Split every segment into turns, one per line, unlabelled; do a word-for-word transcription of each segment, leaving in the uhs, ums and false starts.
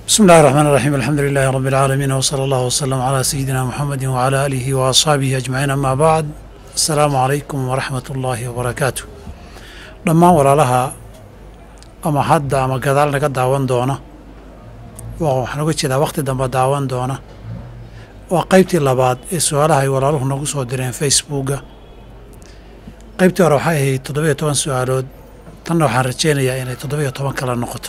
بسم الله الرحمن الرحيم الحمد لله رب العالمين وصلى الله وسلم على سيدنا محمد وعلى آله وأصحابه أجمعين أما بعد السلام عليكم ورحمة الله وبركاته لما ولا لها أما حد أما قدالنا قد داوان دونا وحنا قلت إذا وقت دم داوان دونا وقيبتي اللباد السؤالها ولا له نقص ودرين فيسبوك قيبتي وروحي تضبية طبعا سؤالود تنو حرجين يا إني تضبية طبعا كلا نقطة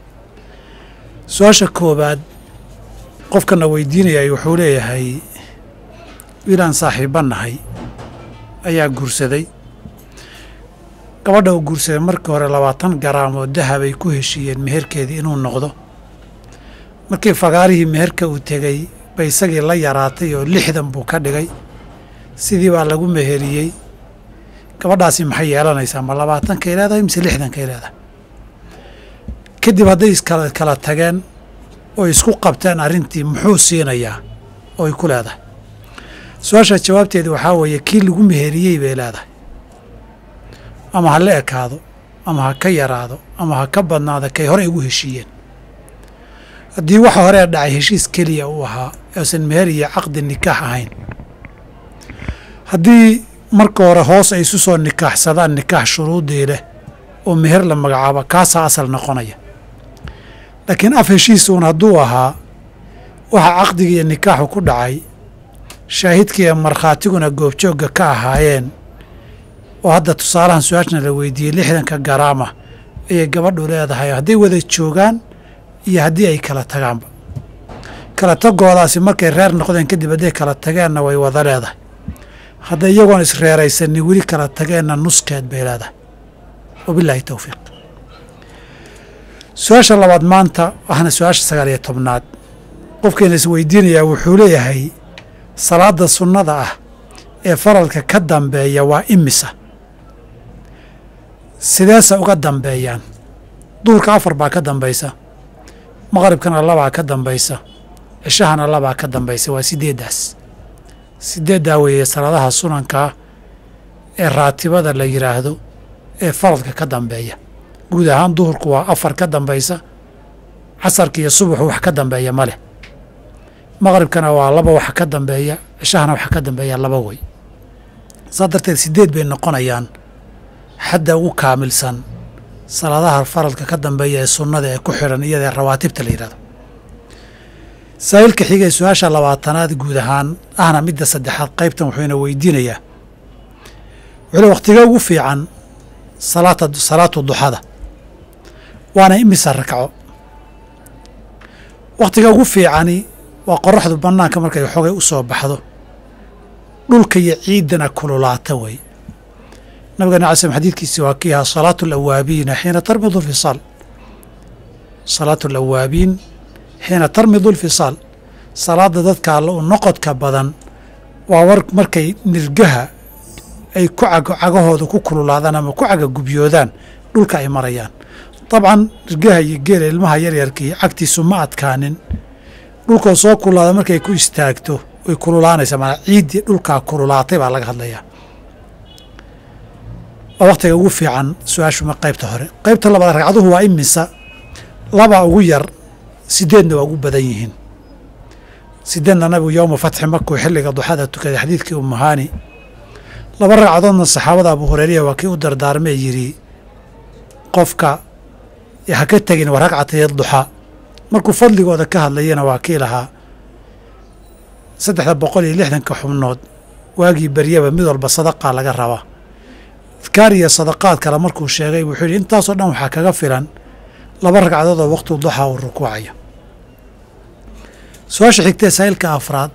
su-aasha koobaad qofkana weydiinayay wuxuu leeyahay wiilaan saaxiibba nahay ayaa guursaday gabadha uu guursaday markii hore labaatan garaam oo dahabay ku heshiiyeen meherkeedii inuu noqdo markii fagaarihii meherka uu tegey bay isagii la yaraatay oo lixdan buu ka dhigay sidii baa lagu meheriyey gabadhaasi maxay yeelanaysaa ma labaatankay leedahay mise lixdankay leedahay kadib hadday iskala kala tageen oo isku qabteen arrintii muxuu siinayaa oo ay ku leedahay su-aasha jawaabteedu waxaa weeye kii lagu meheriyey bay leedahay ama ha la ekaado ama ha ka yaraado ama ha ka badnaado kay hore igu heshiiyeen haddii waxa horee dhacay heshiis keliya uu ahaa oosan meher iyo caqdi nikaax ahayn haddii marka hore hoos ay isu soo nikaaxsadaan nikaax shuruudii leh oo meher la magacaabo kaasaa asal noqonaya laakiin af heshiisuun hadduu ahaa waxa caqdiga iyo nikaaxu ku dhacay shaahidkiiyo markhaatiguna goobjoogga ka ahaayeen oo hadda tusaalahan su-aashna la weydiiyey lixdanka garaama ayay gabadhu leedahay hadday wada joogaan iyo haddii ay kala tagaanba kala tagoodaasi markay reer noqdeen kadib hadday kala tageenna way wada leedahay hadday iyagoon isreeraysanin weli kala tageenna nuskeed bay leedahay wabilaahi towfiiq su-aasha labaad maanta waxaana su-aasha sagaal iyo tobnaad qofkeena is weydiinayaa wuxuu leeyahay salaada sunnada ah ee faralka ka dambeeya waa imisa sideese uga dambeeyaan duhurka afar baa ka dambaysa maqribkana labaa ka dambaysa cishahana labaa ka dambaysa waa sideeddaas sideeddaa weeye salaadaha sunankaa ee raatibada la yidhaahdo ee faradka ka dambeeya guud ahaan duhurku waa afar ka dambaysa casarka iyo subaxu wax ka dambeeya ma leh maqribkana waa laba wax ka dambeeya cishahana wax ka dambeeya laba wey saa darteed sideed bay noqonayaan xadda ugu kaamilsan salaadaha faradka ka dambeeya ee sunnada ee ku xidhan iyadaee rawaatibta la yidhahdo saa'ilka xigee su-aasha labaatanaad guud ahaan ahna midda saddexaad qaybtan wuxuuna weydiinayaa wuxuu wakhtiga ugu fiican salaata salaatu duxada waana imisa rakco wakhtiga ugu fiicani waa qoraxdu bannaanka markay xogay u soo baxdo dhulka iyo ciiddana kululaata wey nabigana alay slm xadiidkiisi waa kii ahaa salaatu alawaabiina xiina tarmidu lfisaal salaatu alawaabiin xiina tarmidu lfisaal salaadda dadka alla u noqodka badan waa war markay nirgaha ay ku cagahooda ku kululaadaan ama ku cagagubyoodaan dhulka ay marayaan dabcan nirgaha iyo geela ilmaha yaryarkii cagtiisu ma adkaanin dhulkoo soo kululaada markay ku istaagto way kululaanaysaa maanaa ciiddii dhulkaa kululaatay baa laga hadlayaa waa wakhtiga ugu fiican su-aashuma qaybta hore qaybta labaad ragcaduhu waa imisa laba ugu yar sideedna waa ugu badan yihiin sideedna nabigu yowma fatxi markuu xilliga duxada tukaday xadiidkii umuhaani laba ragcadoodna saxaabada abu hureyriya waa kii u dardaarmee yidhi qofka ha ka tegin wa ragcatay duxaa markuu fadligooda ka hadlayana waa kii lahaa saddexda boqol iyo lixdanka xubnood waagii beryaba mid walba sadaqaa laga rabaa adkaar iyo sadaqaad kale markuu sheegay wuxuu yidhi intaasoo dhan waxaa kaga filan laba ragcadood oo waqtu duxaa uu rukuucayo su-aasha xigtee saa'ilka afraad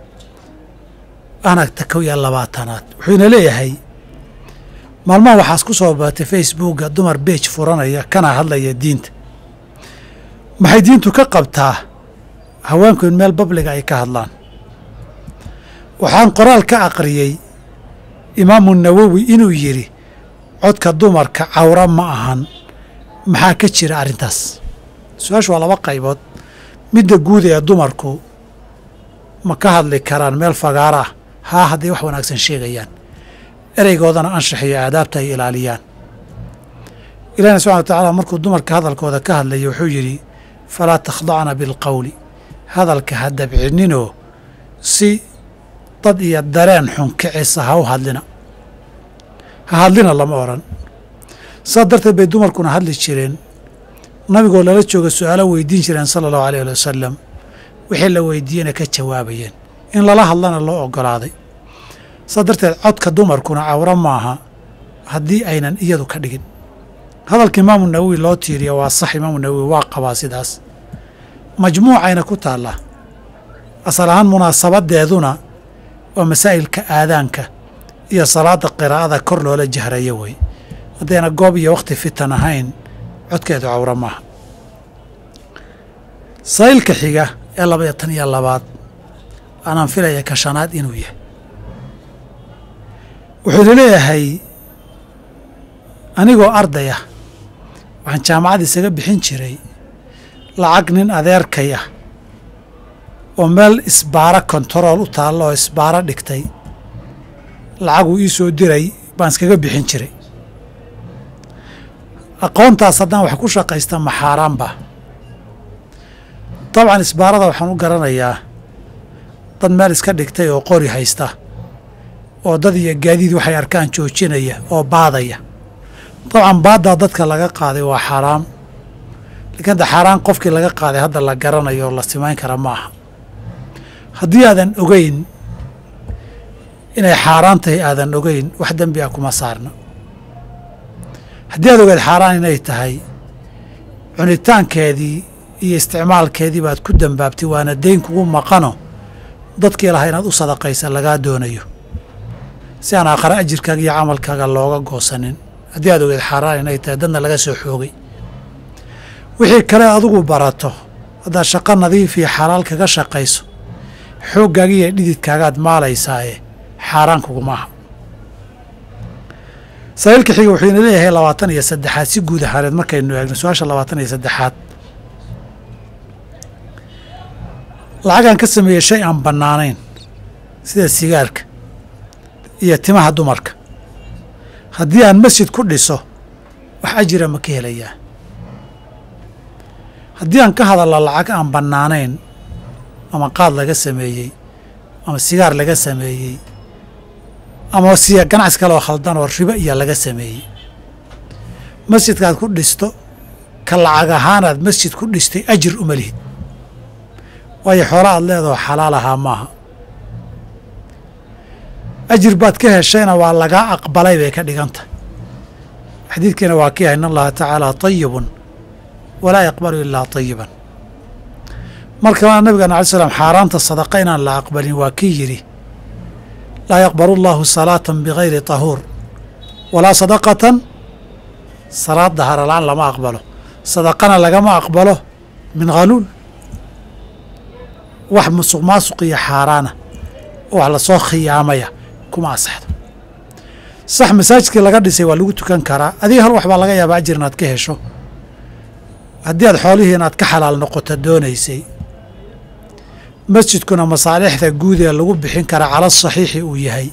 anagta kow iyo labaatanaad wuxuuna leeyahay maalmaha waxaas ku soo baatay facebooka dumar beej furanaya kana hadlaya diinta maxay diintu ka qabtaa haweenku in meel babliga ay ka hadlaan waxaan qoraal ka aqriyey imaamu nawowi inuu yidhi codka dumarka cawra ma ahan maxaa ka jira arrintaas su-aashu waa laba qaybood midda guud ee dumarku ma ka hadli karaan meel fagaara ah haa hadday wax wanaagsan sheegayaan ereygoodana anshax iyo aadaabta ay ilaaliyaan ilahina subxana wa tacaala markuu dumarka hadalkooda ka hadlaya wuxuu yidhi falaa takhdacna bilqowli hadalka ha dabcininoo si dad iyo dareen xun kicisa ha u hadlina ha hadlina lama odhan saas darteed bay dumarkuna hadli jireen nabigoo lala jooga su-aalo weydiin jireen sala allahu alayh ali wasalam wixii la weydiiyena ka jawaabayeen in lala hadlana loo ogolaaday saas darteed codka dumarkuna cawro maaha haddii aynan iyadu ka dhigin hadalka imaamu nawowi loo tiiriya waa sax imaamu nawowi waa qabaa sidaas majmuucayna ku taallaa asal ahaan munaasabadeeduna waa masaa'ilka aadaanka iyo salaada qiraa'ada kor loola jahrayo wey haddayna goob iyo wakhti fitan ahayn codkeedu cawro maaha saa'ilka xiga ee labaiyo tan iyo labaad aanaan filaya ka shanaad inuu yahay wuxuuna leeyahay anigoo arday ah waxaan jaamacad isaga bixin jiray lacag nin adeerkay ah oo meel isbaaro kontarool u taallo oo isbaaro dhigtay lacaguu ii soo diray baan iskaga bixin jiray aqoontaas haddaan wax ku shaqaysta ma xaaraanba dabcan isbaarada waxaan u garanayaa dad meel iska dhigtay oo qori haysta oo dad iyo gaadiid waxay arkaan joojinaya oo baadaya dabcan baaddaa dadka laga qaaday waa xaaraam laakiin hadda xaaraan qofkii laga qaaday hadda la garanayo oo la simayn kara ma aha haddii aadan ogeyn inay xaaraan tahay aadan ogeyn wax dembi ah kuma saarna haddii aad ogeed xaaraan inay tahay cunitaankeedii iyo isticmaalkeedii baad ku dembaabtay waana deyn kugu maqano dadkii lahaa inaad u sadaqaysa lagaa doonayo si aan aakhare ajirkaaga iyo camalkaaga looga goosanin haddii aad ogeed xaaraan inay tahay dadna laga soo xoogay wixii kale adigu barato haddaad shaqo nadiif iyo xalaal kaga shaqayso xooggaaga iyo dhididkaagaad maalaysaaye xaaraan kuguma aha saa'ilka xiga wuxuu ina leeyahay labaatan iyo saddexaad si guud ahaaneed markaynu eegno su-aasha labaatan iyo saddexaad lacagaan ka sameeyey shay aan bannaanayn sida sigaarka iyo timaha dumarka haddii aan masjid ku dhiso wax ajira ma ka helayaa haddii aan ka hadallo lacag aan bannaanayn ama qaad laga sameeyey ama sigaar laga sameeyey ama siya ganacsi kale oo khaldan oo ribo iyo laga sameeyey masjidkaad ku dhisto ka lacag ahaanaad masjid ku dhistay ajir uma lihid waayo xoolo aad leedahoo xalaal ahaa maaha ajir baad ka heshayna waa lagaa aqbalay bay ka dhigan tahay xadiidkiina waa kii ah in allaha tacaala tayibun walaa yaqbalu ilaa tayiban marka nabigeena alai slam xaaraanta sadaqa inaan la aqbalin waa kii yidhi laa yaqbalu allahu salaatan bigayri tahuur walaa sadaqatan salaad daharola-aan lama aqbalo sadaqana lagama aqbalo min haluul wax musuq maasuq iyo xaaraana oo wax lasoo khiyaamaya kuma asaxdo sax masaajidkii laga dhisay waa lagu tukan karaa adiga hal wax baa laga yaabaa ajir inaad ka hesho haddii aad xoolihii inaad ka xalaal noqoto doonaysay masjidkuna masaalixda guud ee lagu bixin karaa cala saxiixi uu yahay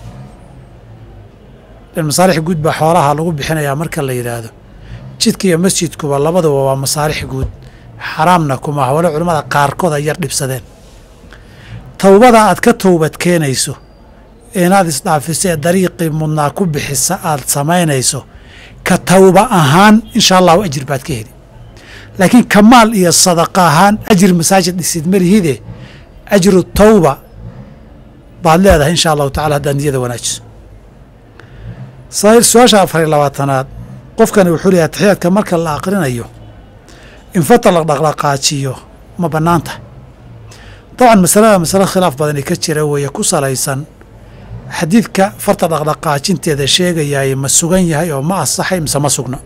masaalix guud baa xoolaha lagu bixinayaa marka la yidhaahdo jidka iyo masjidkuba labaduba waa masaalix guud xaraamna kuma aha walo culimmada qaarkood ay yar dhibsadeen towbada aad ka towbad keenayso inaad isdhaafiso ee dariiqii mudnaa ku bixisa aad samaynayso ka towba ahaan insha allahu ajir baad ka heli laakiin kamaal iyo sadaqa ahaan ajir masaajid dhisid malihide ajru tawba baad leedahay insha allahu tacala haddaad niyada wanaajiso su-aasha afar iyo labaatanaad qofkani wuxuu leeyahay taxiyaadka marka la aqrinayo in fata la dhaqdhaqaajiyo ma bannaan tahay dabcan masalada masale khilaaf badani ka jira weeye ku salaysan xadiidka farta dhaqdhaqaajinteeda sheegayaay ma sugan yahay oo ma asaxay mise ma sugna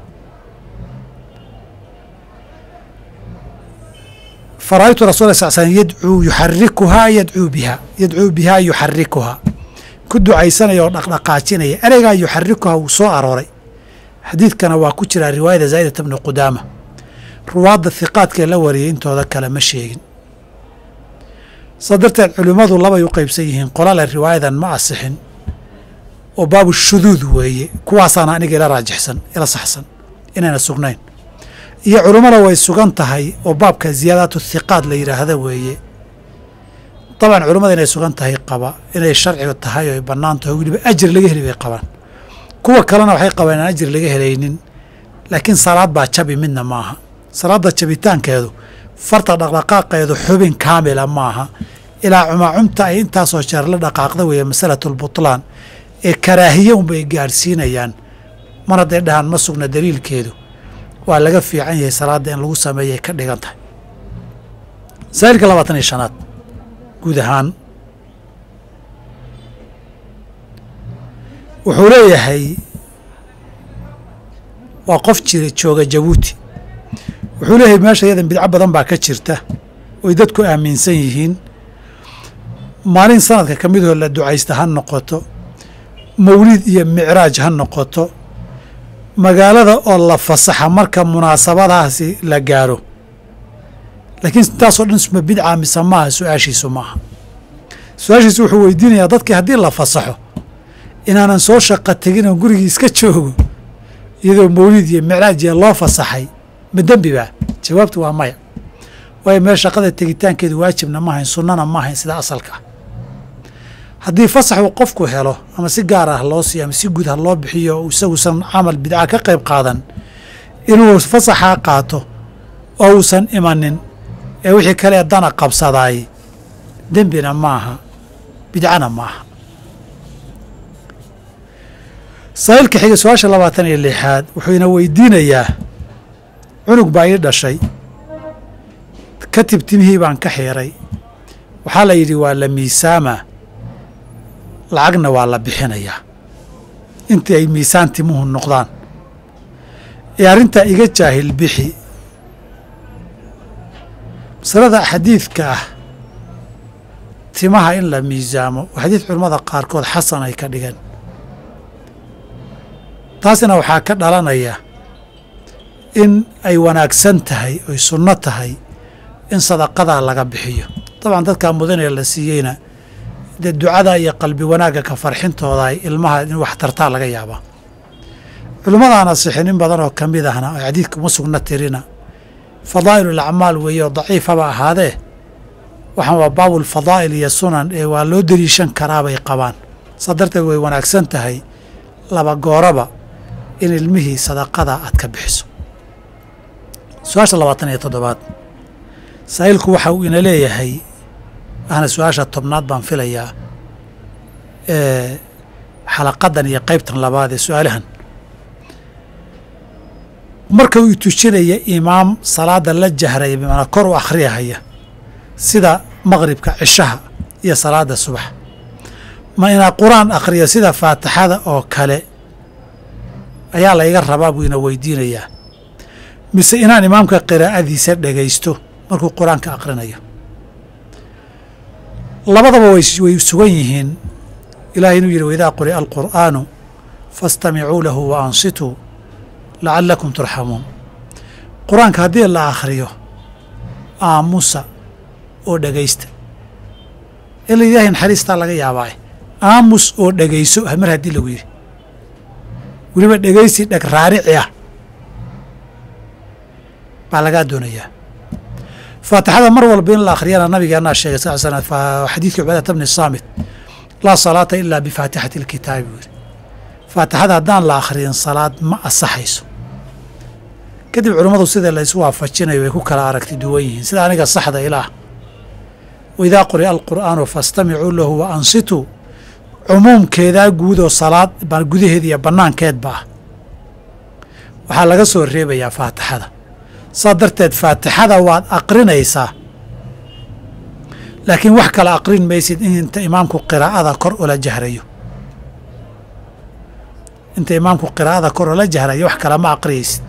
fara'aytu rasul sal slm yadcuu yuxarikuhaa yadcuu bihaa yadcuu bihaa yuxarikuhaa ku ducaysanaya oo dhaqdhaqaajinaya ereygaa yuxarikuhaa wuu soo arooray xadiidkana waa ku jiraa riwaayada zaa'idata bni qudaama ruwaadda hiqaadkee la wariyay intooda kale ma sheegin saa darteed culimmadu labay u qaybsan yihiin qolale riwaayadan ma asixin oo baabu shuduud weeye kuwaasaana aniga ila raajixsan ila saxsan inayna sugnayn iyo culummada way sugan tahay oo baabka ziyaadaatu thiqaad la yidhaahda weeye dabcan culummada inay sugan tahay qaba inay sharciga tahay oo ay bannaan tahay weliba ajir laga heli bay qabaan kuwa kalena waxay qabaan inaan ajir laga helaynin laakiin salaad baa jabi midna maaha salaadda jabitaankeedu farta dhaqdhaqaaqeedu xubin kaamila maaha ilaa cumaacumta ay intaasoo jeer la dhaqaaqda weeye masalatulbutlaan ee karaahiye unbay gaadhsiinayaan mar hadday dhahaan ma sugna daliilkeedu waa laga fiican yahay salaadda in lagu sameeyay ka dhigan tahay masaa'ilka labaatan iyo shanaad guud ahaan wuxuu leeyahay waa qof jira jooga jabuuti wuxuu leeyahay meesha iyadan bidco badan baa ka jirta oy dadku aaminsan yihiin maalin sanadka ka midoo la ducaysta ha noqoto mawlid iyo micraaj ha noqoto magaalada oo la fasaxa marka munaasabadahaasi la gaaro laakiin intaasoo dhan isma bidca mise maaha su-aashiisu maaha su-aashiisu wuxuu weydiinayaa dadkii haddii la fasaxo inaanan soo shaqa tegin oo gurigii iska joogo iyadoo mawlid iyo micraaj iyo loo fasaxay ma dembi baa jawaabtu waa maya waayo meel shaqada tegitaankeedu waajibna ma hayn sunnana ma hayn sida asalka ah haddii fasax uu qofku helo ama si gaar ah loo siiyo ama si guud ha loo bixiyo isaguusan camal bidca ka qayb qaadan inuu fasaxaa qaato oo uusan imanin ee wixii kale dana qabsadaay dembina maaha bidcana maaha saa'ilka xiga su-aasha labaatan iyo lixaad wuxuu ina weydiinayaa cunug baa ii dhashay katib timihii baan ka xiiray waxaa la yidhi waa la miisaamaa lacagna waa la bixinayaa intii ay miisaan timuhu noqdaan ee arrintaa iga jaahil bixi masalada xadiidka ah timaha in la miisaamo waa xadiid culammada qaarkood xasan ay ka dhigeen taasina waxaa ka dhalanaya in ay wanaagsan tahay oy sunno tahay in sadaqadaa laga bixiyo dabcan dadkaa mudanee la siiyeyna dee ducada iyo qalbi wanaagga ka farxintooda ay ilmaha in wax tartaa laga yaabaa culimmadaana sixin in badan oo ka mid ahna oo xadiidka uma sugna tirina fadaa'ilul acmaal weeye oo daciifaba ahaadee waxaan waa baabul fadaa'il iyo sunan ee waa loo deliishan karaa bay qabaan saa darteed way wanaagsan tahay laba gooraba in ilmihii sadaqada aad ka bixiso su-aasha labaatan iyo toddobaad saa'ilku waxa uu ina leeyahay ahna su-aasha tobnaad baan filayaa ee xalaqadan iyo qaybtan labaad ee su-aalahan marka uu tujinaya imaam salaada la jahraya bimacnaa kor u akhriyahaya sida maqribka cishaha iyo salaada subax ma inaa qur-aan akhriyo sida faatixada oo kale ayaa la iga rabaa buu ina weydiinayaa mise inaan imaamka qiraa'adiisa dhegaysto markuu qur-aanka akhrinayo labadaba way sugan yihiin ilaahay inuu yidhi waidaa quri'a alqur'aanu faastamicuu lahu wa ansituu lacallakum turxamuun qur-aanka haddii la akhriyo aamusa oo dhegaysta ila ilaahay naxariistaa laga yaabaa aamus oo dhegayso mar haddii lagu yidhi weliba dhegaysi dheg raarici ah baa lagaa doonayaa faatixada mar walba in la akhriyana nabigeennaa sheegay sal slam xadiidkii cubaadata bni saamit laa salaata ilaa bifaatixati alkitaabi buu yidhi faatixada haddaan la akhriyin salaad ma asaxayso kadib culummadu sida la isu waafajinayo way ku kala aragti duwan yihiin sida aniga saxda ilaah waidaa quri'a alqur'aanu faastamicuu lahu wa ansituu cumuumkeedaa guud oo salaad gudaheeda iyo bannaankeedba ah waxaa laga soo reebayaa faatixada saa darteed faatixada waad aqrinaysaa laakiin wax kala aqrin maysid inta imaamku qiraa'ada kor ula jahrayo inta imaamku qiraa'ada kor ula jahrayo wax kale ma aqriyaysid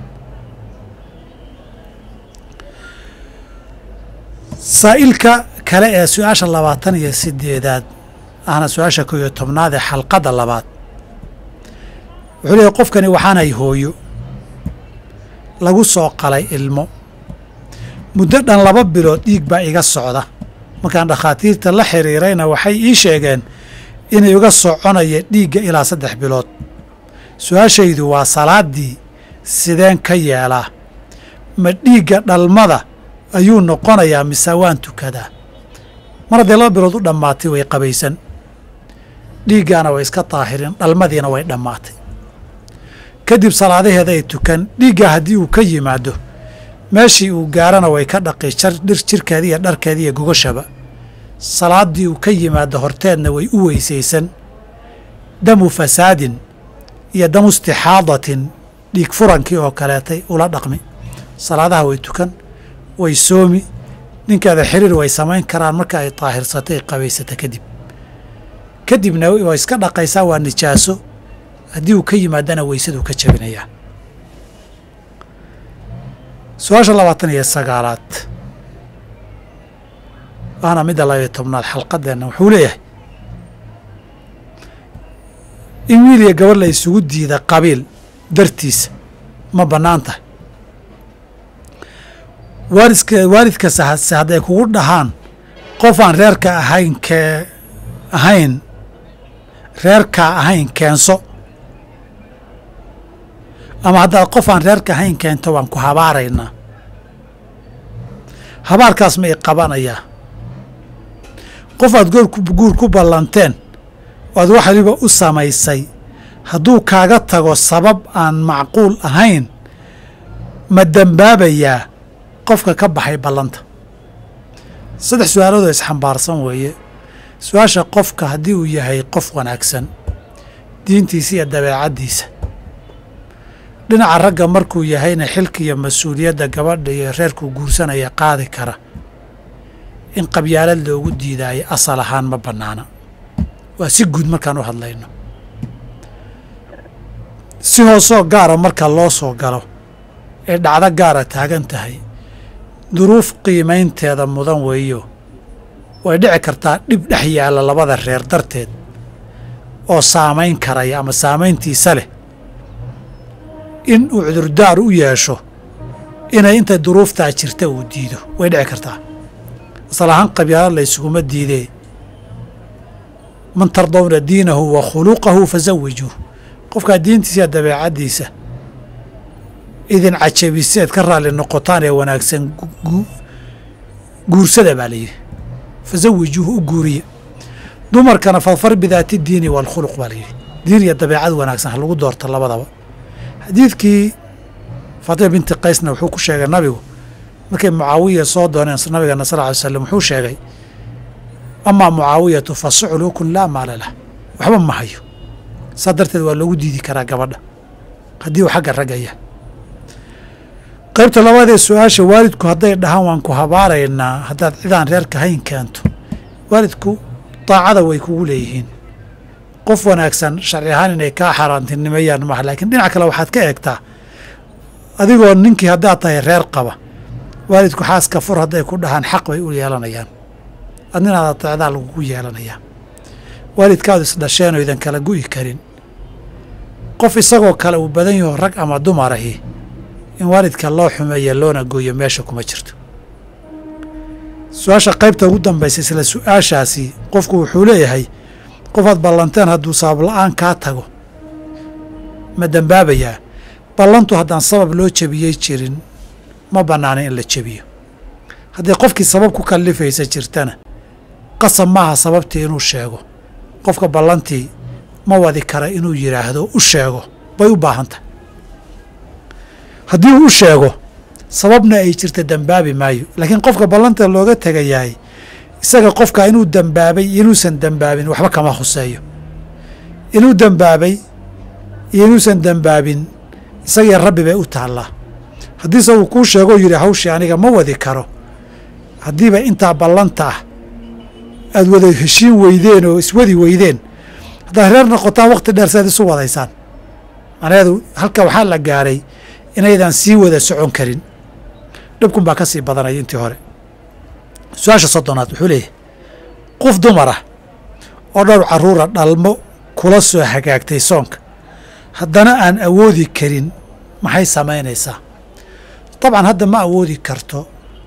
saa'ilka kale ee su-aasha labaatan iyo sideedaad ahna su-aasha koo iyo tobnaad ee xalqadda labaad wuxuu leeyahy qofkani waxaanay hooyo lagu soo qalay ilmo muddo dhan laba bilood dhiig baa iga socda markaan dhakhaatiirta la xiriirayna waxay ii sheegeen inay iga soconaya dhiigga ilaa saddex bilood su-aashaydu waa salaaddii sideen ka yeelaa ma dhiigga dhalmada ayuu noqonayaa mise waan tukadaa mar haddee laba bilood u dhammaatay way qabaysan dhiiggaana way iska daahireen dhalmadiina way dhammaatay kadib salaadaheeda ay tukan dhiiggaa haddii uu ka yimaado meeshii uu gaarana way ka dhaqi dhir jirkeeda iyo dharkeeda iyo gogashaba salaaddii uu ka yimaado horteedna way u weysaysan damu fasaadin iyo damu istixaadatin dhiig furankii oo kaleetay ula dhaqmi salaadaha way tukan way soomi ninkeeda xiriir way samayn karaan marka ay daahirsatay ay qabaysata kadib kadibna waa iska dhaqaysaa waa nijaaso haddii uu ka yimaadana weysaduu ka jabinayaa su-aasha labaatan iyo sagaalaad waana midda labayo tobnaad xalqadeenna wuxuu leeyahay in wiil iyo gabadh la isugu diida qabiil dartiisa ma bannaan tahay waalidka waalidkase hase hadday kugu dhahaan qof aan reerka ahayn kee ahayn reerkaa ahayn keenso ama haddaad qof aan reerka ahayn keento waan ku habaaraynaa habaarkaas ma i qabanayaa qof aad guur ku ballanteen oo aad wax waliba u samaysay hadduu kaaga tago sabab aan macquul ahayn ma dembaabayaa qofka ka baxay ballanta saddex su-aaloodoo isxambaarsan weeye su-aasha qofka haddii uu yahay qof wanaagsan diintiisa iyo dabeecaddiisa dhinaca ragga markuu yahayna xilka iyo mas-uuliyadda gabadha iyo reerkuu guursanaya qaadi kara in qabyaalad loogu diidaayo asal ahaan ma bannaana waa si guud markaan u hadlayno si hoosoo gaara marka loo soo galo ee dhacdo gaara taagan tahay duruuf qiimaynteeda mudan weeyo way dhici kartaa dhib dhex yaalla labada reer darteed oo saamayn karaya ama saamayntiisa leh in uu cudurdaar u yeesho inay intay duruuftaa jirta uu diido way dhici kartaa asal ahaan qabyaalad la ysuguma diidee man tardawna diinahu wa khuluqahu fasawijuuh qofkaa diintiisa iyo dabeecaddiisa idin cajabise eed ka raalli noqotaan ee wanaagsan guursada baa layidhi fasawijuuhu u guuriya dumarkana fadfar bidaati diini waalkhuluq baa layidhi diin iyo dabeecad wanaagsan ha lagu doorto labadaba xadiidkii faatima binti qaysna wuxuu ku sheegay nabigu markay mucaawiya soo dooneen nabigana sal ly slam wuxuu sheegay amaa mucaawiyatu fa suclukun laa maala lah waxba ma hayo saa darteed waa loogu diidi karaa gabadha haddii uu xagga raggaya qaybta labaad ee su-aasha waalidku hadday dhahaan waan ku habaaraynaa haddaad cidaan reerka hayn keento waalidku daacada way kugu leeyihiin qof wanaagsan sharci ahaan inay kaa xaaraantinimeeyaan maaha laakiin dhinac kale waxaad ka eegtaa adigoo ninkii haddaad tahay reer qaba waalidku xaaska fur hadday ku dhahaan xaq bay u yeelanayaan adninaada tacdaa lagugu yeelanayaa waalidkaadu isdhasheenoo idan kala gu'i karin qof isagoo kale uu badan yaho rag ama dumarahi in waalidka loo xumeeya loona gooyo meesha kuma jirto su-aasha qaybta ugu dambaysa isla su-aashaasi qofku wuxuu leeyahay qofaad ballanteen hadduu sabab la-aan kaa tago ma dembaabayaa ballantu haddaan sabab loo jebiyey jirin ma bannaana in la jebiyo haddii qofkii sabab ku kallifaysa jirtana qasab maaha sababtii inuu sheego qofka ballantii ma wadi kara inuu yidhaahdo u sheego bay u baahan tahay haddii uu u sheego sababna ay jirta dembaabi maayo laakiin qofka ballanta looga tegayahay isaga qofka inuu dembaabay iyo inuusan dembaabin waxba kama khuseeyo inuu dembaabay iyo inuusan dembaabin isagii rabbi bay u taallaa haddiise uu kuu sheegoo yidhi hawshii aniga ma wadi karo haddiiba intaa ballanta ah aad wada heshiin weydeen oo iswadi weydeen haddaad reer noqotaan wakhti dheer saad isu wadaysaan macnaheedu halka waxaa la gaaray inaydan sii wada socon karin dhibkun baa ka sii badanaya intii hore su-aasha soddonaad wuxuu leeyahay qof dumar ah oo dhowr carruura dhalmo kula soo hagaagtay soonka haddana aan awoodi karin maxay samaynaysaa dabcan hadda ma awoodi karto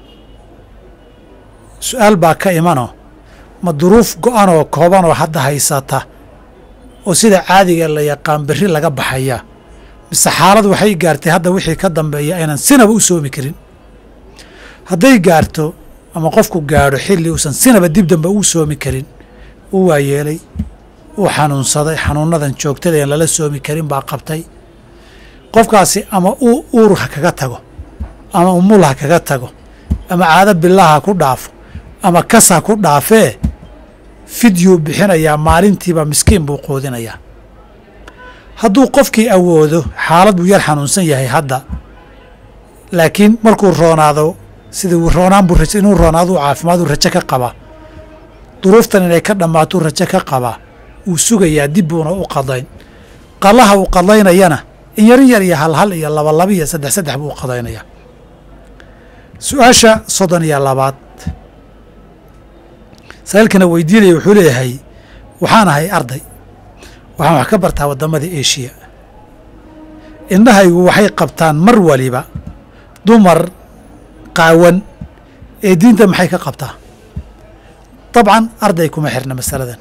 su-aal baa ka imanoo ma duruuf go-an oo kooban oo hadda haysata oo sida caadiga la yaqaan berri laga baxayaa mise xaalad waxay gaartay hadda wixii ka dambeeya aynan sinaba u soomi karin hadday gaarto ama qofku gaadho xilli uusan sinaba dib dambe uu soomi karin uu waayeelay uu xanuunsaday xanuunadan joogtada aan lala soomi karin baa qabtay qofkaasi ama uu uur ha kaga tago ama umul ha kaga tago ama caado bilaha ku dhaafo ama kas ha ku dhaafee fidyuu bixinayaa maalintiiba miskiin buu qoodinayaa hadduu qofkii awoodo xaalad buu yar xanuunsan yahay hadda laakiin markuu roonaado sidii roonaan buu inuu roonaado caafimaaduu rajo ka qabaa duruuftan inay ka dhammaatuu rajo ka qabaa wuu sugayaa dib buuna u qadayn qalaha uu qadaynayana in yarin yar iyo hal hal iyo laba laba iyo saddex saddex buu u qadaynayaa su-aasha soddon iyo labaad saailkana weydiinaya wuxuu leeyahay waxaan ahay arday waxaan wax ka bartaa waddamada eshiya indhahaygu waxay qabtaan mar waliba dumar qaawan ee diinta maxay ka qabtaa dabcan arday kuma xirna masaladan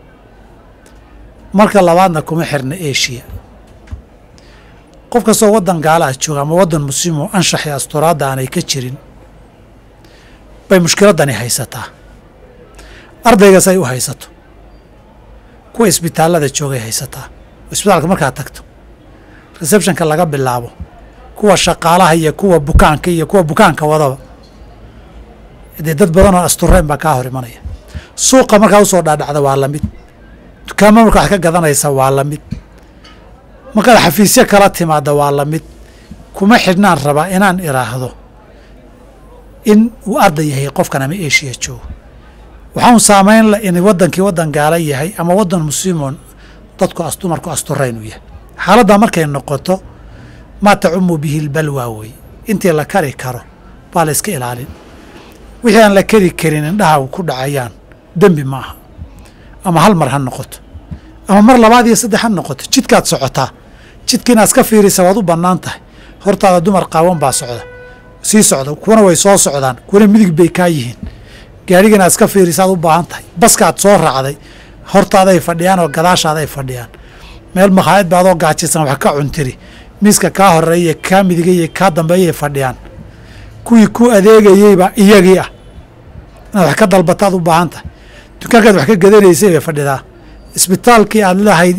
marka labaadna kuma xirna eshiya qof kastoo waddan gaala ah jooga ama waddan muslimoo anshax iyo asturaadda aanay ka jirin bay mushkiladdani haysataa ardaygaas ay u haysato kuwa isbitaallada joogay haysataa isbitaalka markaad tagto receptionka laga bilaabo kuwa shaqaalaha iyo kuwa bukaanka iyo kuwa bukaanka wadaba dee dad badanoo asturayn baa kaa hor imanaya suuqa markaa usoo dhaadhacda waa la mid dukaamo markaa wax ka gadanaysa waa la mid markaad xafiisyo kala timaadda waa la mid kuma xidhnaan rabaa inaan idhaahdo in uu arday yahay qofkan ama eshiya joogo waxaan saamayn la in waddankii waddan gaala yahay ama waddan muslimoon dadku dumarku asturayn u yahay xaaladdaa markay noqoto maa tacumu bihi lbalwaa wey intii la kari karo baa la iska ilaalin wixii aan la kari karin indhaha ku dhacayaan dembi ma aha ama hal mar ha noqoto ama mar labaad iyo saddex ha noqoto jidkaad socotaa jidka inaad iska fiirisa waad u bannaan tahay hortaada dumar qaawan baa socda sii socda kuwana way soo socdaan kuwana midig bay kaa yihiin gaariga inaad iska fiirisaad u baahan tahay baskaad soo raacday hortaaday fadhiyaan oo gadaashaaday fadhiyaan meel makhaayad ba adoo gaajaysan wax ka cuntiri miiska kaa horeeya kaa midiga iyo kaa dambeeyay fadhiyaan kuwii ku adeegayeyba iyagii ah inaad wax ka dalbataad u baahan tahay dukaankaad wax ka gadanaysay bay fadhidaa isbitaalkii aad lahayd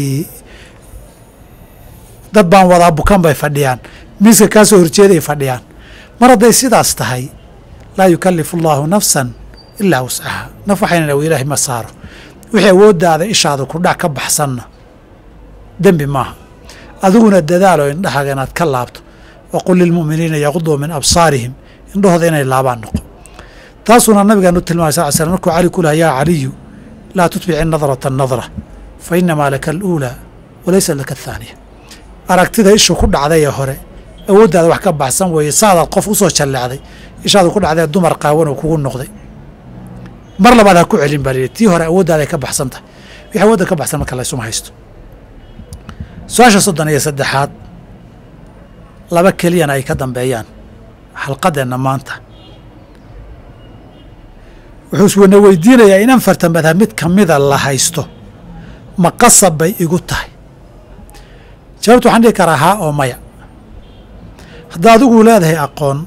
dad baan wadaa bukan bay fadhiyaan miiska kaa soo horjeeday fadhiyaan mar hadday sidaas tahay laa yukallifu allaahu nafsan ilaa wuscaha naf waxaynan awo ilaahay ma saaro wixii awooddaada ishaada ku dhac ka baxsanna dembi maaha adiguna dadaalo indhahaaga inaad ka laabto waqul lilmu'miniina yaquduu min absaarihim indhahooda inay laabaan noqo taasuuna nabigaan u tilmaamay sal l slam markuu cali ku laha yaa caliyu laa tutbici nadrata nadra fa inamaa laka aluulaa walaysa laka athaaniya aragtida ishu ku dhacday ee hore awooddaada wax ka baxsan weeye saadaad qof u soo jalleecday ishaadu ku dhacdee dumar qaawan oo kugu noqday mar labaad ha ku celin baa lihi tii hore awooddaadaay ka baxsan tahay wixii awoodda ka baxsan marka laysuma haysto su-aasha soddon iyo saddexaad laba keliyana ay ka dambeeyaan xalqadeenna maanta wuxuu iswana weydiinayaa in afarta madhab mid ka mida la haysto ma qasab bay igu tahay jawaabtu waxaan dhihi karaa haa oo maya haddaa adigu leedahay aqoon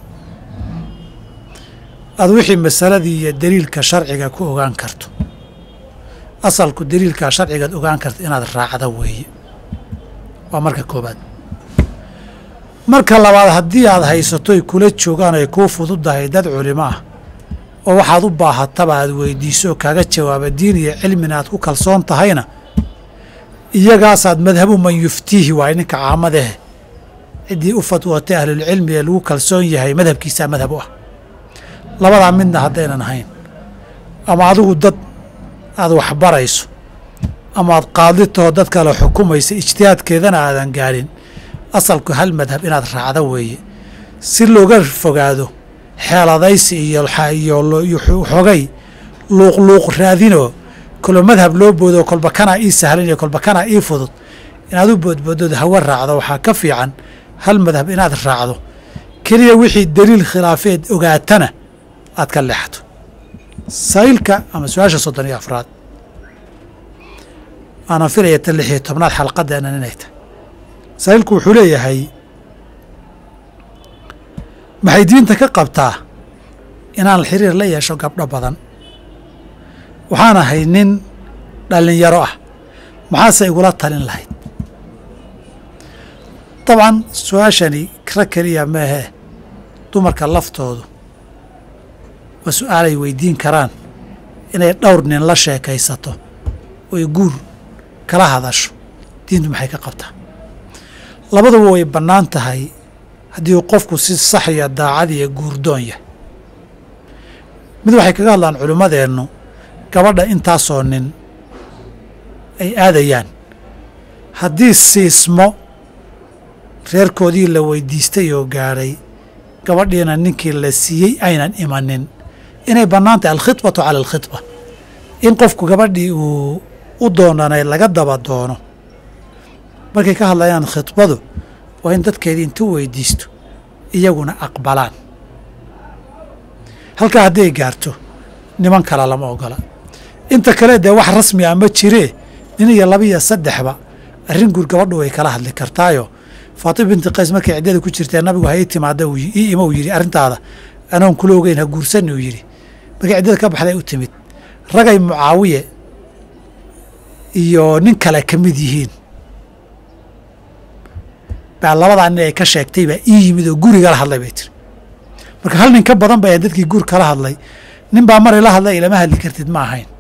aad wixii masaladii iyo deliilka sharciga ku ogaan karto asalku deliilka sharcigaad ogaan karta inaad raacda weeye waa marka koobaad marka labaad haddii aad haysatoy kula joogaan ay kuu fududahay dad culimo ah oo waxaad u baahataba aad weydiiso oo kaaga jawaaba diin iyo cilmina aad ku kalsoon tahayna iyagaasaad madhabu man yuftiihi waay ninka caamadahe ciddii u fatwootay ahlulcilmi ee lagu kalsoon yahay madhabkiisaa madhab u ah labadaa midna haddaynan ahayn ama adigu dad aad waxbarayso ama aad qaadi taho dad kale xukumaysa ijtihaadkeedana aadan gaarin asalku hal madhab inaad raacda weeye si looga fogaado xeeladaysi iyo xogay luuqluuq raadinoo kolba madhab loo boodo kolba kanaa ii sahlan iyo kolba kanaa ii fudud inaad u boodboodood hawa raacdo waxaa ka fiican hal madhab inaad raacdo keliya wixii deliil khilaafeed ogaatana aad ka leexato saa'ilka ama su-aasha soddon iyo afraad aanan filaya ta lix iyo tobnaad xalqadeennan inay tahay saa'ilku wuxuu leeyahay maxay diinta ka qabtaa inaan xiriir la yeesho gabdho badan waxaan ahay nin dhalinyaro ah maxaase igula talin lahayd dabcan su-aashani kra keliya meehe dumarka laftoodu waa su-aalay weydiin karaan inay dhowr nin la sheekaysato oy guur kala hadasho diintu maxay ka qabtaa labaduba way bannaan tahay haddii uu qofku si sax iyo daacad iyo guurdoon yahay mid waxay kaga hadlaan culimmadeennu gabadha intaasoo nin ay aadayaan haddii siismo reerkoodii la weydiistay oo gaadhay gabadhiina ninkii la siiyey aynan imanin inay bannaan tahay alkhidbatu cala alkhidba in qofku gabadhii uu u doonanay laga daba doono markay ka hadlayaan khidbadu waa in dadkeedii intuu weydiisto iyaguna aqbalaan halkaa hadday gaarto niman kale lama ogola inta kale dee wax rasmi ah ma jiree nin iyo laba iyo saddexba arrin guur gabadhu way kala hadli kartaayo faatima binti qays markay ciddada ku jirtee nabigu ha ii timaada ii ima uu yidhi arrintaada anoon kula ogeyn ha guursanni uu yidhi markay ciddada ka baxday u timid ragay mucaawiye iyo nin kale ka mid yihiin baa labadaa nin ay ka sheegtay baa ii yimid oo gurigala hadlay bay tiri marka hal nin ka badan bay dadkii guur kala hadlay nin baa maray la hadlay ilama hadli kartid ma ahayn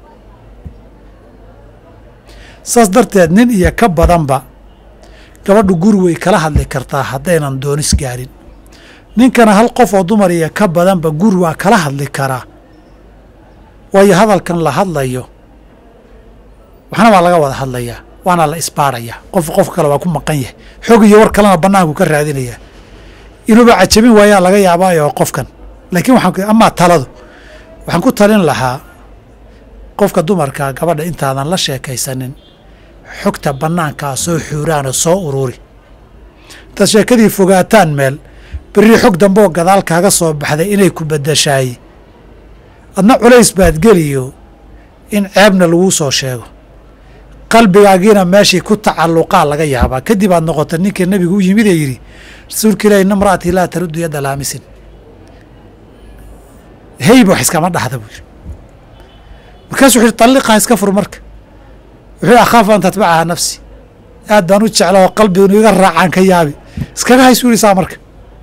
saas darteed nin iyo ka badanba gabadhu guri way kala hadli kartaa haddaynan doonis gaarin ninkana hal qof oo dumar iyo ka badanba guri waa kala hadli karaa waayo hadalkan la hadlayo waxna waa laga wada hadlayaa waana la isbaarayaa qof qof kale waa ku maqan yahay xog iyo war kalena bannaanku ka raadinayaa inuuba cajabin waayaa laga yaabaayo qofkan laakiin waxaan amaa taladu waxaan ku talin lahaa qofka dumarka gabadha intaadan la sheekaysanin xogta bannaankaa soo xuuraanoo soo ururi intaad sheekadii fogaataan meel berri xog dambe oo gadaal kaaga soo baxday inay ku beddashaay adna culays baad geliyo in ceebna laguu soo sheego qalbigaagiina meeshii ku tacalluqaa laga yaabaa kadib aad noqota ninkii nebigu u yimid ee yidhi rasuulka ilahi inna imra'atii laa taruddu yadda laamisin heyba wax iskama dhaxda buu yidhi markaasuu wuxu yidhi talliqaa iska fur marka wuxuu yidhi akhaafu an tatbacaha nafsi aad baan u jecla oo qalbigunu iga raacaan ka yaabi iskaga haysuu yidhi saa marka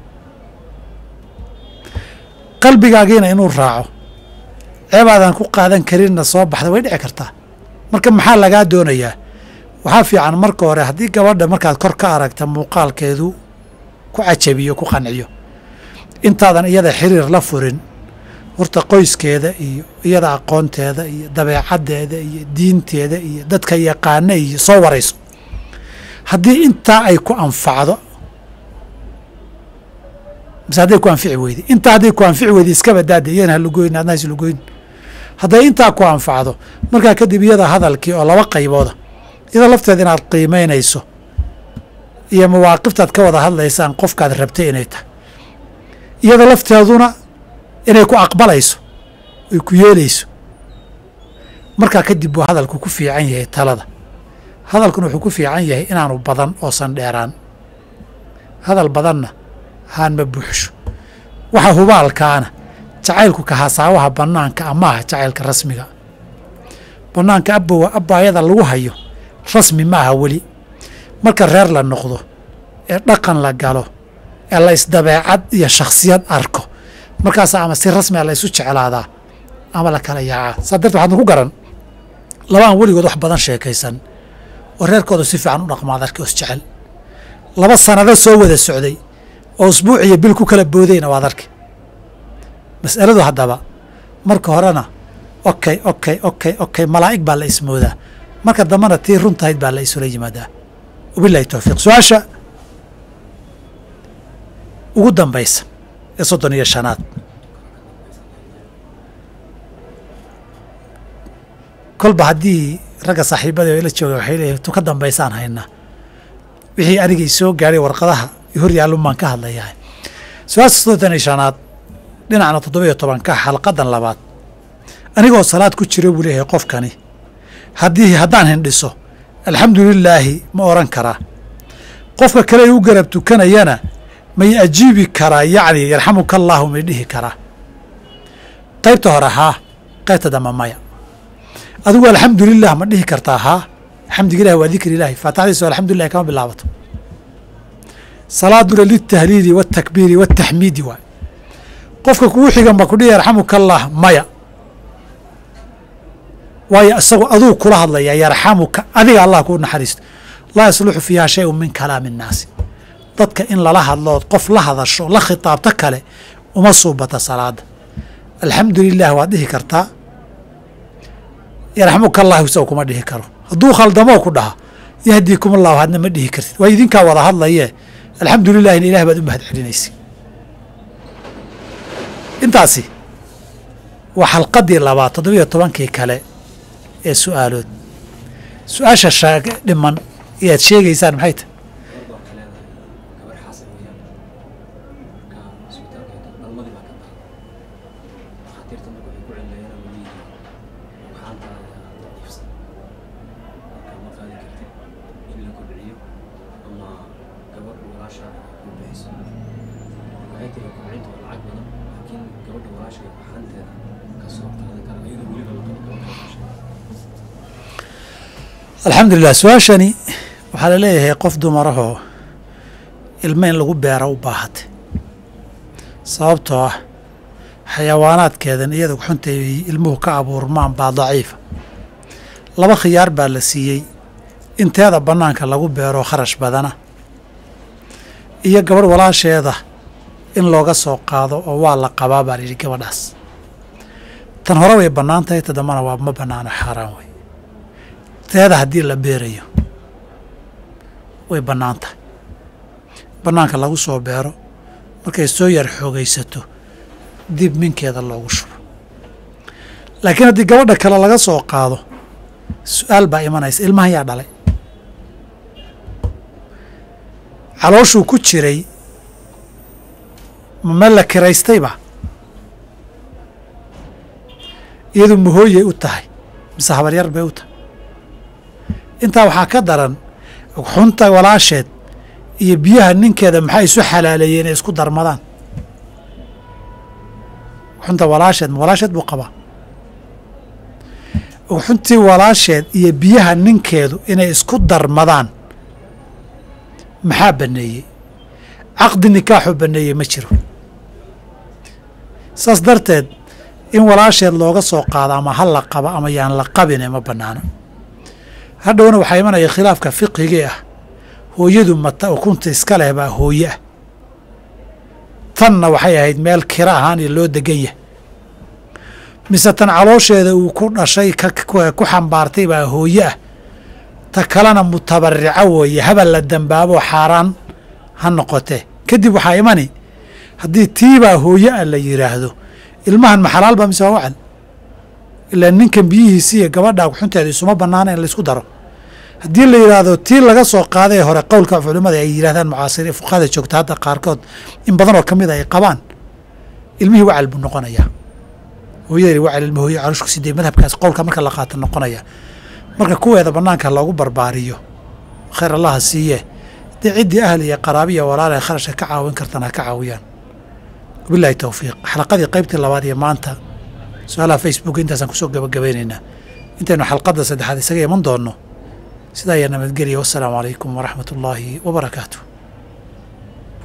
qalbigaagiina inuu raaco ceebaadan ku qaadan karinna soo baxda way dhici kartaa marka maxaa lagaa doonayaa waxaa fiican marka hore haddii gabadha markaad kor ka aragta muuqaalkeedu ku cajabiyo ku qanciyo intaadan iyada xiriir la furin horta qoyskeeda iyo iyada aqoonteeda iyo dabeecaddeeda iyo diinteeda iyo dadka yaqaana iyo soo warayso haddii intaa ay ku anfacdo mise hadday ku anfici weyday intaa hadday ku anfici weyday iska badaada iyana ha lugoyn adna hays lugoyn hadday intaa ku anfacdo markaa kadib iyada hadalkii oo laba qaybooda iyada lafteeda inaad qiimaynayso iyo mawaaqiftaad ka wada hadlaysaan qofkaad rabtay inay tahay iyada lafteeduna inay ku aqbalayso ay ku yeelayso markaa kadib buu hadalku ku fiican yahay talada hadalkuna wuxuu ku fiican yahay inaanu badan oosan dheeraan hadal badanna haan ma buuxsho waxa hubaalkaana jacaylku ka hasaawaha bannaanka amaaha jacaylka rasmiga bannaanka abbowa abbaayada lagu hayo rasmi ma aha weli marka reer la noqdo ee dhaqan la galo ee la isdabeecad iyo shakhsiyad arko markaasa ama si rasmi a la isu jeclaadaa ama la kala yaacaa saa darteed waxaadna ku garan laba aan weligood wax badan sheekaysan oo reerkooda si fiican u dhaqmaad arki os jecel laba sanado soo wada socday oo usbuuc iyo bil ku kala boodayna waad arki mas'aladu haddaba marka horena okay okay okay okay malaa'ig baa la ismoodaa marka dambana tii runtahayd baa la isula yimaadaa wabillahi towfiiq su-aasha ugu dambaysa ee soddon iyo shanaad kolba haddii ragga saaxiibada la jooga waxay leeyihin tu ka dambaysaan haynaa wixii anigii soo gaadhay warqadaha hor yaalun baan ka hadlayahay su-aasha soddon iyo shanaad dhinacna toddoba iyo tobanka xalqadan labaad anigoo salaad ku jiro buu leeyahay qofkani haddii haddaan hindhiso alxamdu lilaahi ma oran karaa qofka kale u garab tukanayana may ajiibi karaa yacni yarxamuka allaahu may dhihi karaa qaybta hore haa qaybta dambe maya adigu alxamdulilah ma dhihi kartaa haa xamdiga ilahi waa dikri ilahi faatixadiisa alxamdulilah kama bilaabato salaaduna litahliili waاtakbiiri waاtaxmiidi waay qofka kugu xigan ba kudhihi yarxamuka allah maya waayo isagoo aduu kula hadlaya yarxamuka adiga allah kuu naxariisto laa yasluxu fiiha shay min kalaami الnaasi dadka in lala hadlood qof la hadasho la khitaabto kale uma suubata salaada alxamdu lilah waad dhihi kartaa yarxamuka allah isago kuma dhihi karo hadduu khaldamoo ku dhaha yahdiikum allahu hadna ma dhihi kartid waa idinkaa wada hadlaye alxamdu lilah in ilah baad u mahad celinaysa intaasi waa xalqadii labaad toddobiyo tobankii kale ee su-aalood su-aasha shaag dhiman ayaad sheegaysaan maxay tahy alxamdulilah su-aashani waxaa la leeyahay qof dumarahoo ilmo in lagu beero u baahatay sababtoo ah xayawaanaadkeedan iyada xuntay ilmuhu ka abuurmaan baa daciifa laba khiyaar baa la siiyey inteeda bannaanka lagu beero kharash badana iyo gabadh walaasheeda in looga soo qaado oo waa la qabaa baa layidhi gabadhaas tan hore way bannaan tahay ta dambana waa ma bannaano xaaraan wey teeda haddii la beerayo way bannaan tahay bannaanka lagu soo beero markay soo yar xoogaysato dib minkeeda loogu shubo laakiin haddii gabadha kale laga soo qaado su-aal baa imanaysa ilmahan yaa dhalay calooshuu ku jiray ma meel la kiraystayba iyadu mahooyay u tahay mise habaryar bay u tahay intaa waxaa ka daran xunta walaasheed iyo biyaha ninkeeda maxay isu xalaaleeyeen inay isku darmadaan xunta walaasheed ma walaasheed buu qabaa xuntii walaasheed iyo biyaha ninkeedu inay isku darmadaan maxaa baneeyey caqdi nikaaxuu baneeyey ma jiro saas darteed in walaasheed looga soo qaado ama ha la qaba ama yaan la qabine ma bannaano hadhowna waxaa imanaya khilaafka fiqigii ah hooyadu mata ukunta iska leh baa hooye ah tanna waxay ahayd meel kira ahaan iyo loo degan yahay mise tan caloosheeda uu ku dhashay ku xambaartay baa hooye ah ta kalena mutabarico weeye habal la dambaaboo xaaraan ha noqotee kadib waxaa imani haddii tiibaa hooye ah la yidhaahdo ilmahan ma xalaal ba mise waa wacal ilaa ninkan biyihiisi iyo gabadhaa xunteeda isuma bannaana in laysku daro haddii la yidhaahdo tii laga soo qaaday hore qowlka culimmada ay yidhahdaan mucaasiriin fuqahada joogta hadda qaarkood in badanoo ka mid a ay qabaan ilmihii wacal buu noqonayaa hooyadani wacal ilma hooye carushku sidee madhabkaas qowlka marka la qaata noqonaya marka kuweeda bannaanka loogu barbaariyo khayr allaha siiye dee ciddii ahli iyo qaraabiya walaalaha kharashka ka caawin kartana ha ka caawiyaan wabillahi towfiiq xalaqadii qaybtii labaad iyo maanta su-aalaha facebook intaasaan kusoo gabagabaynaynaa intaynu xalqadda saddexaad isaga iman doonno sidaa ayaa nabadgelya wassalaamu calaykum waraxmat ullaahi wabarakaatu